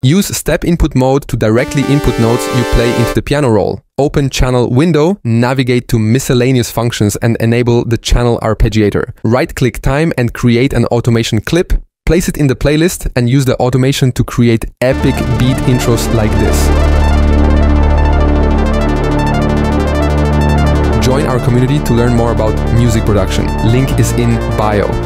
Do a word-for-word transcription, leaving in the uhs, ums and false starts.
Use step input mode to directly input notes you play into the piano roll. Open channel window, navigate to miscellaneous functions and enable the channel arpeggiator. Right-click time and create an automation clip. Place it in the playlist and use the automation to create epic beat intros like this. Join our community to learn more about music production. Link is in bio.